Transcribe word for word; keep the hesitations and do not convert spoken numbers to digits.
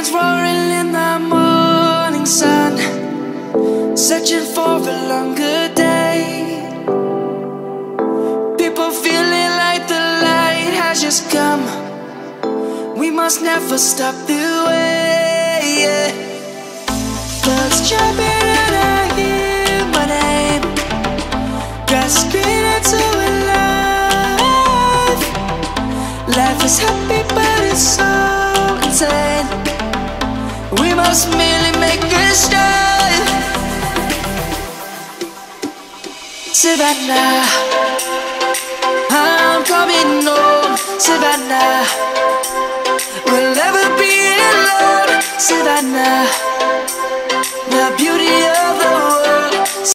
Lions roaring in the morning sun, searching for a longer day. People feeling like the light has just come. We must never stop the way, yeah. Birds jumping and I hear my name, grasping into a life. Life is happy but it's so insane. We must merely make a start. Savannah, I'm coming home. Savannah, we'll never be alone. Savannah, the beauty of the world.